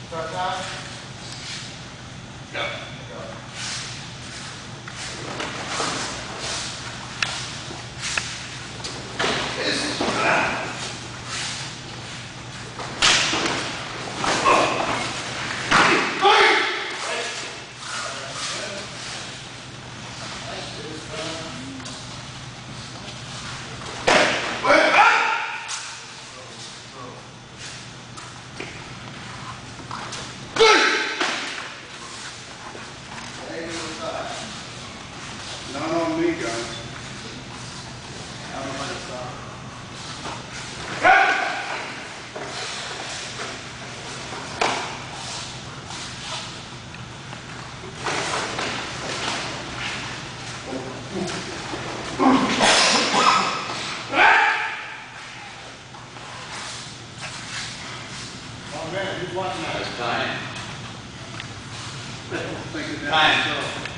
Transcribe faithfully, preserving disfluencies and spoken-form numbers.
Start time? Go. Go. This is ah. Not on me, guys. I don't mind stop. Oh man, who's watching that? That's time. Time.